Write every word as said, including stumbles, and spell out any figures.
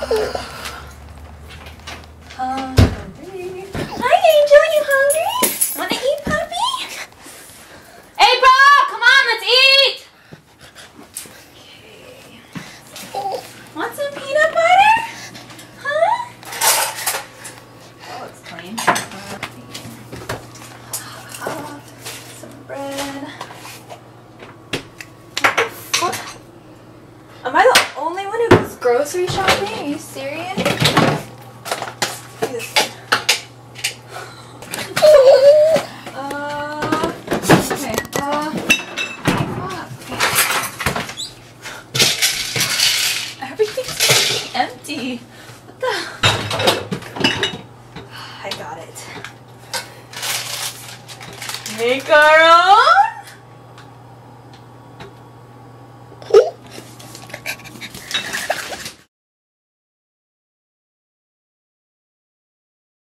Hungry. Hi, Angel. You hungry? Wanna eat, puppy? April, come on, let's eat. Okay. Want some peanut butter? Huh? Oh, it's clean. Uh, some bread. What? Am I the only one who goes grocery shopping? Are you serious? Uh, okay. Uh, fuck. Everything's fucking empty. What the? I got it. Make our own?